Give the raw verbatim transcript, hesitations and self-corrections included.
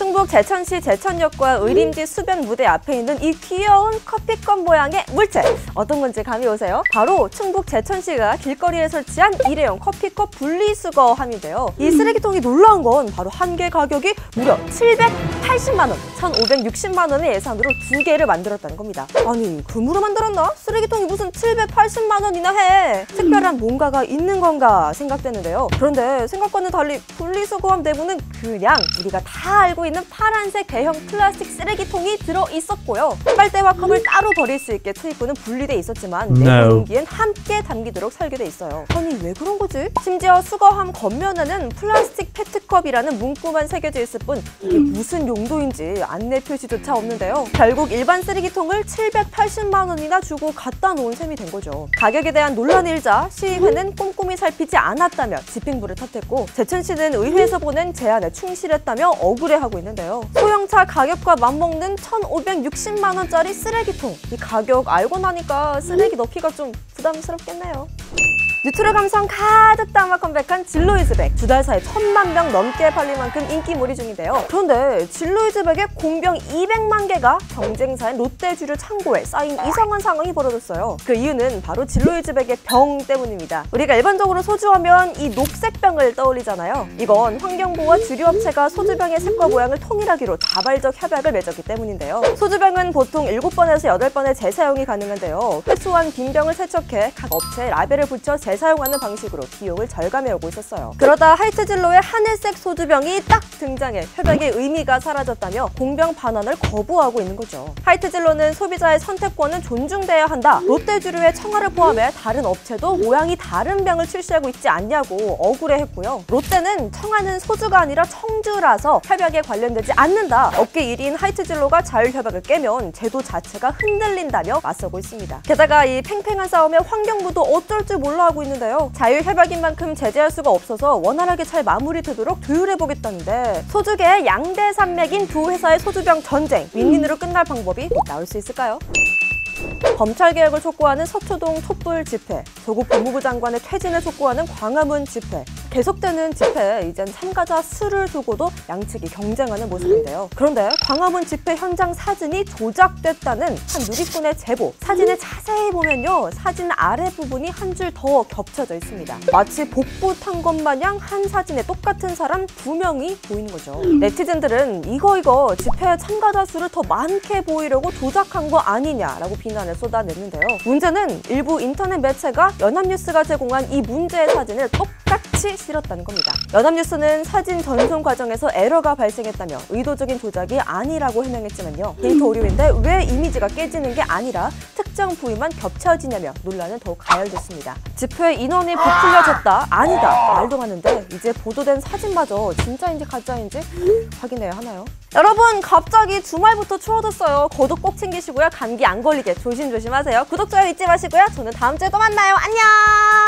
충북 제천시 제천역과 의림지 수변 무대 앞에 있는 이 귀여운 커피컵 모양의 물체, 어떤 건지 감이 오세요? 바로 충북 제천시가 길거리에 설치한 일회용 커피컵 분리수거함인데요. 이 쓰레기통이 놀라운 건 바로 한 개 가격이 무려 칠백팔십만 원, 천오백육십만 원의 예산으로 두 개를 만들었다는 겁니다. 아니, 금으로 만들었나? 쓰레기통이 무슨 칠백팔십만 원이나 해? 특별한 뭔가가 있는 건가 생각되는데요. 그런데 생각과는 달리 분리수거함 내부는 그냥 우리가 다 알고 있는 파란색 대형 플라스틱 쓰레기통이 들어있었고요. 빨대와 컵을 따로 버릴 수 있게 투입구는 분리돼 있었지만 내부 No. 용기엔 함께 담기도록 설계돼 있어요. 아니, 왜 그런 거지? 심지어 수거함 겉면에는 플라스틱 페트컵이라는 문구만 새겨져 있을 뿐 이게 무슨 용도인지 안내 표시조차 없는데요. 결국 일반 쓰레기통을 칠백팔십만 원이나 주고 갖다 놓은 셈이 된 거죠. 가격에 대한 논란이 일자 시의회는 꼼꼼히 살피지 않았다며 집행부를 탓했고, 제천시는 의회에서 보낸 제안에 충실했다며 억울해하고 있는데요. 소형차 가격과 맞먹는 천오백육십만 원짜리 쓰레기통, 이 가격 알고 나니까 쓰레기 넣기가 좀 부담스럽겠네요. 뉴트럴 감성 가득 담아 컴백한 진로이즈백, 두 달 사이 천만 병 넘게 팔릴 만큼 인기몰이 중인데요. 그런데 진로이즈백의 공병 이백만 개가 경쟁사인 롯데주류 창고에 쌓인 이상한 상황이 벌어졌어요. 그 이유는 바로 진로이즈백의 병 때문입니다. 우리가 일반적으로 소주하면 이 녹색 병을 떠올리잖아요. 이건 환경부와 주류업체가 소주병의 색과 모양을 통일하기로 자발적 협약을 맺었기 때문인데요. 소주병은 보통 일곱 번에서 여덟 번의 재사용이 가능한데요. 회수한 빈 병을 세척해 각 업체에 라벨을 붙여 재사용하는 방식으로 비용을 절감해오고 있었어요. 그러다 하이트진로의 하늘색 소주병이 딱 등장해 협약의 의미가 사라졌다며 공병 반환을 거부하고 있는 거죠. 하이트진로는 소비자의 선택권은 존중돼야 한다, 롯데주류의 청아를 포함해 다른 업체도 모양이 다른 병을 출시하고 있지 않냐고 억울해했고요. 롯데는 청아는 소주가 아니라 청주라서 협약에 관련되지 않는다, 업계 일 위인 하이트진로가 자율협약을 깨면 제도 자체가 흔들린다며 맞서고 있습니다. 게다가 이 팽팽한 싸움에 환경부도 어쩔 줄 몰라 하고 있는데요. 자율협약인 만큼 제재할 수가 없어서 원활하게 잘 마무리되도록 조율해보겠다는데, 소주계의 양대 산맥인 두 회사의 소주병 전쟁, 윈윈으로 끝날 방법이 나올 수 있을까요? 검찰개혁을 촉구하는 서초동 촛불 집회, 조국 법무부 장관의 퇴진을 촉구하는 광화문 집회, 계속되는 집회에 이젠 참가자 수를 두고도 양측이 경쟁하는 모습인데요. 그런데 광화문 집회 현장 사진이 조작됐다는 한 누리꾼의 제보, 사진을 자세히 보면요, 사진 아래 부분이 한 줄 더 겹쳐져 있습니다. 마치 복부 탄 것 마냥 한 사진에 똑같은 사람 두 명이 보이는 거죠. 네티즌들은 이거 이거 집회 참가자 수를 더 많게 보이려고 조작한 거 아니냐라고 비난을 쏟아냈는데요. 문제는 일부 인터넷 매체가 연합뉴스가 제공한 이 문제의 사진을 똑같이 실었다는 겁니다. 연합뉴스는 사진 전송 과정에서 에러가 발생했다며 의도적인 조작이 아니라고 해명했지만요. 데이터 오류인데 왜 이미지가 깨지는 게 아니라 특정 부위만 겹쳐지냐며 논란은 더욱 가열됐습니다. 집회 인원이 부풀려졌다? 아니다. 말도 많은데 이제 보도된 사진마저 진짜인지 가짜인지 확인해야 하나요? 여러분, 갑자기 주말부터 추워졌어요. 겉옷 꼭 챙기시고요. 감기 안 걸리게 조심조심 하세요. 구독, 좋아요 잊지 마시고요. 저는 다음 주에 또 만나요. 안녕!